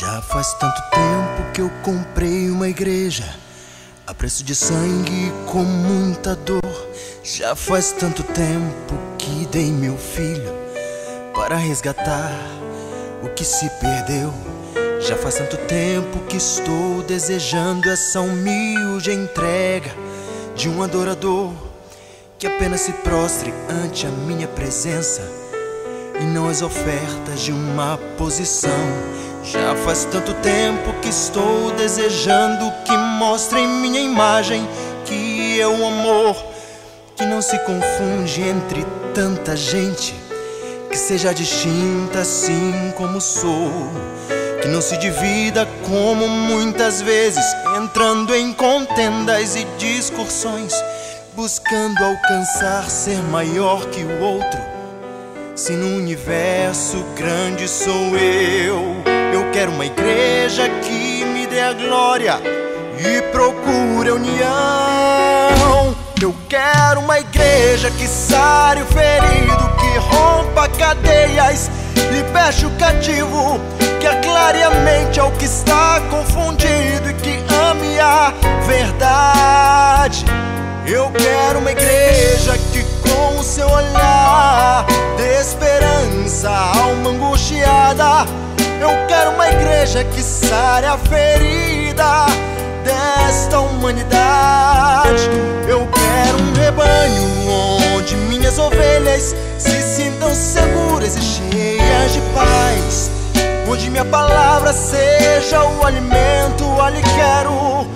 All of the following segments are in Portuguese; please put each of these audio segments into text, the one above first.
Já faz tanto tempo que eu comprei uma igreja a preço de sangue e com muita dor. Já faz tanto tempo que dei meu filho para resgatar o que se perdeu. Já faz tanto tempo que estou desejando essa humilde entrega de um adorador que apenas se prostre ante a minha presença e não as ofertas de uma posição. Já faz tanto tempo que estou desejando que mostre em minha imagem que é o amor que não se confunde entre tanta gente, que seja distinta assim como sou, que não se divida como muitas vezes, entrando em contendas e discussões, buscando alcançar ser maior que o outro. Se no universo grande sou eu quero uma igreja que me dê a glória e procure a união. Eu quero uma igreja que sare o ferido, que rompa cadeias, liberte o cativo, que aclare a mente ao que está confundido e que ame a verdade. Eu quero uma igreja que com o seu olhar dê esperança à alma angustiada. Eu quero uma igreja que sare a ferida desta humanidade. Eu quero um rebanho onde minhas ovelhas se sintam seguras e cheias de paz, onde minha palavra seja o alimento. Ali quero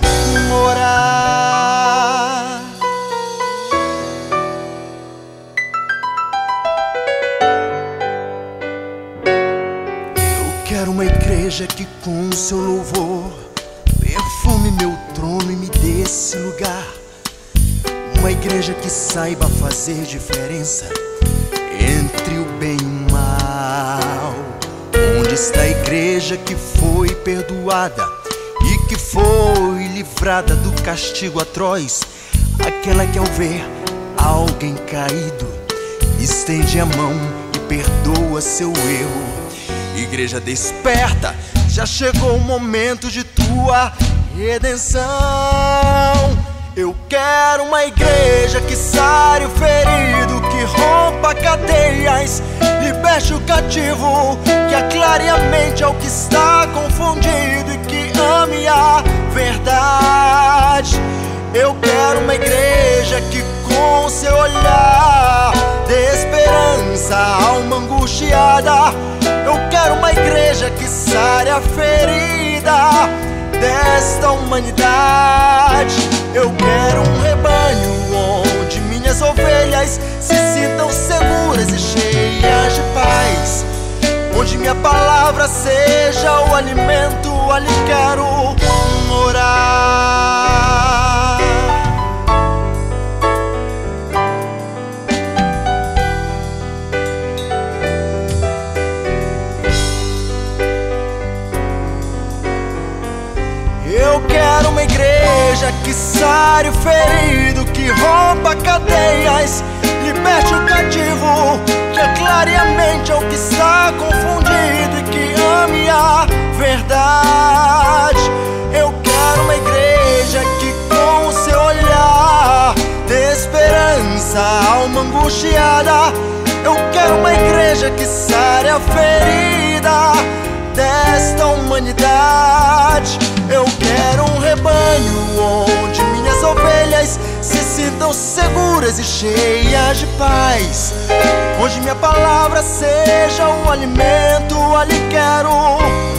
morar. Quero uma igreja que com seu louvor perfume meu trono e me dê esse lugar. Uma igreja que saiba fazer diferença entre o bem e o mal. Onde está a igreja que foi perdoada e que foi livrada do castigo atroz? Aquela que ao ver alguém caído estende a mão e perdoa seu erro. Igreja desperta, já chegou o momento de tua redenção. Eu quero uma igreja que sare o ferido, que rompa cadeias, liberte o cativo, que aclare a mente ao que está confundido e que ame a verdade. Eu quero uma igreja que com seu olhar dê esperança à alma angustiada. Eu quero uma igreja que sare a ferida desta humanidade. Eu quero um rebanho onde minhas ovelhas se sintam seguras e cheias de paz, onde minha palavra seja o alimento. Ali quero morar. Eu quero uma igreja que sare o ferido, que rompa cadeias, liberte o cativo, que aclare a mente ao que está confundido e que ame a verdade. Eu quero uma igreja que com o seu olhar dê esperança à alma angustiada. Eu quero uma igreja que sare a ferida desta humanidade. Eu quero um rebanho onde minhas ovelhas se sintam seguras e cheias de paz, onde minha palavra seja um alimento. Ali quero